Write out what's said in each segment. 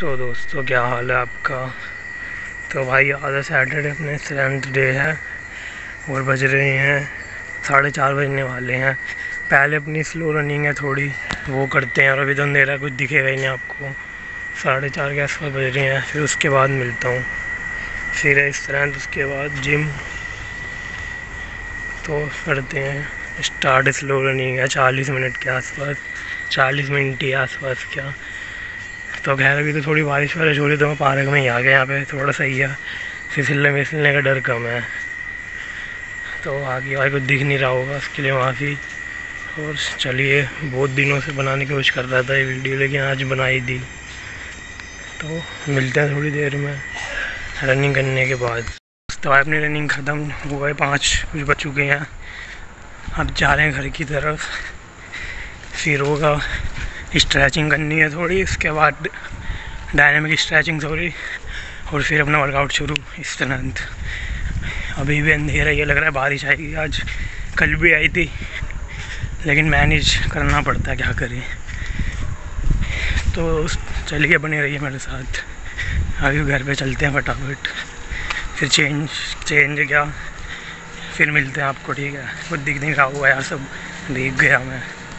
तो दोस्तों क्या हाल है आपका। तो भाई आज सैटरडे अपने स्ट्रेंथ डे है और बज रहे हैं 4:30 बजने वाले हैं। पहले अपनी स्लो रनिंग है थोड़ी वो करते हैं और अभी तो अंधेरा कुछ दिखेगा ही नहीं आपको। 4:30 के आसपास बज रहे हैं। फिर उसके बाद मिलता हूँ। फिर है स्ट्रेंथ, उसके बाद जिम। तो करते हैं स्टार्ट। स्लो रनिंग है 40 मिनट के आसपास, 40 मिनट के आसपास क्या। तो खैर अभी तो थोड़ी बारिश वारिश हो रही तो मैं पार्क में ही आ गया। यहाँ पे थोड़ा सही है, फिसलने फिसलने का डर कम है। तो आगे भाई कुछ दिख नहीं रहा होगा, उसके लिए माफ़ी। और चलिए, बहुत दिनों से बनाने की कोशिश कर रहा था ये वीडियो, लेकिन आज बनाई दी। तो मिलते हैं थोड़ी देर में रनिंग करने के बाद। तो अपनी रनिंग ख़त्म हो गए, 5 कुछ बज चुके हैं। अब जा रहे हैं घर की तरफ। फिर होगा स्ट्रेचिंग करनी है थोड़ी, उसके बाद डायनामिक स्ट्रेचिंग थोड़ी, और फिर अपना वर्कआउट शुरू। इस तरह अभी भी अंधेरा, ये लग रहा है बारिश आएगी आज। कल भी आई थी, लेकिन मैनेज करना पड़ता है, क्या करें। तो चलिए बने रहिए मेरे साथ। अभी घर पे चलते हैं फटाफट, फिर चेंज क्या, फिर मिलते हैं आपको। ठीक है, कुछ दिख नहीं रहा हुआ यार, सब भीग गया मैं।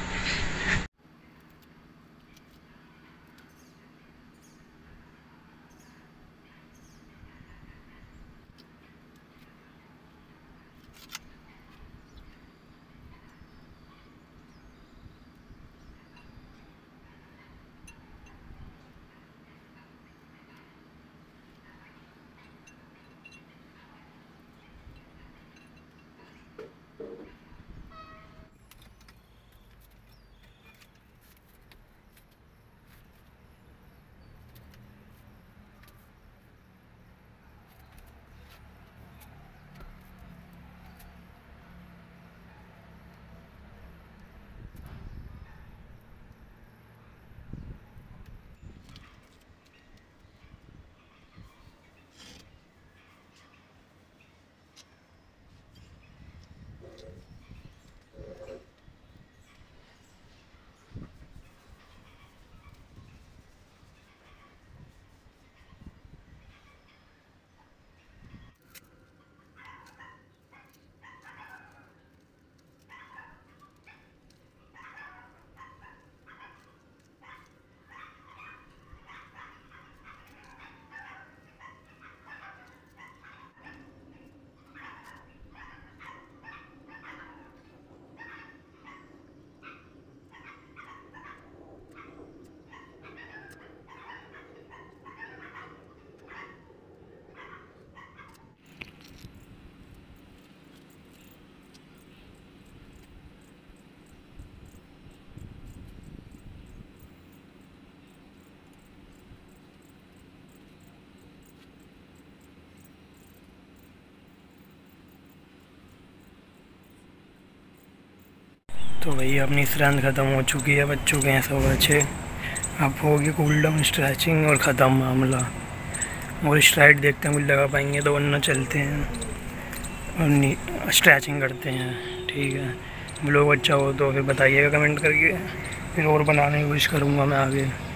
तो भैया अपनी स्ट्रेंथ ख़त्म हो चुकी है, बज चुके हैं 6:15। अब होगी कूल डाउन, स्ट्रेचिंग और ख़त्म मामला। और स्ट्राइड देखते हैं कुछ लगा पाएंगे तो, वरना चलते हैं और स्ट्रेचिंग करते हैं। ठीक है, ब्लॉग अच्छा हो तो फिर बताइएगा कमेंट करके, फिर और बनाने की कोशिश करूँगा मैं आगे।